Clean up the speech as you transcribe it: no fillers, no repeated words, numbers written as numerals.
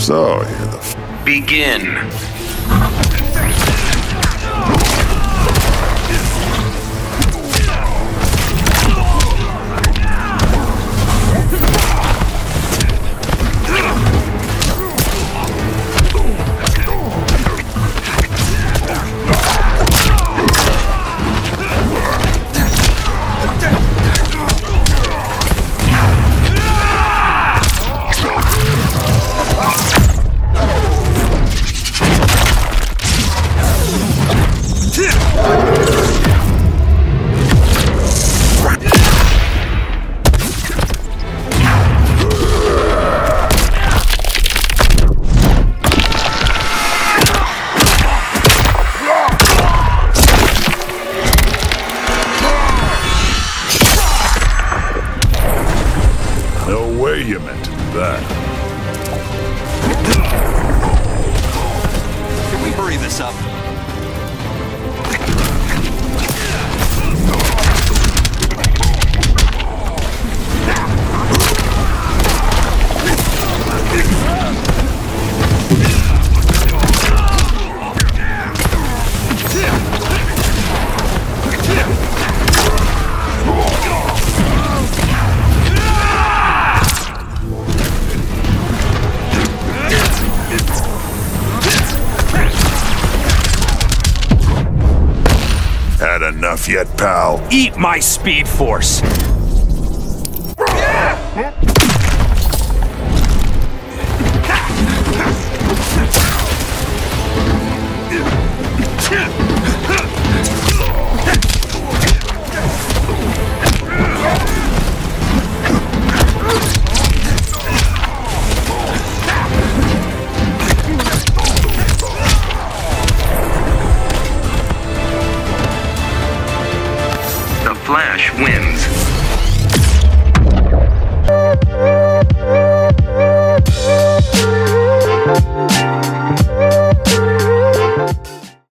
So, you're the Begin. No way you meant to do that. Can we hurry this up? Had enough yet, pal? Eat my speed force! The Flash wins.